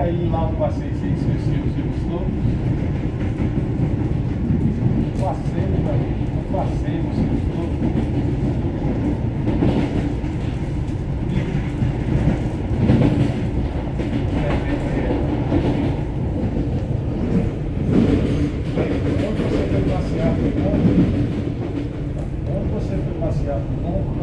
aí lá o passeio, você gostou? O passeio, meu amigo, o passeio, você gostou?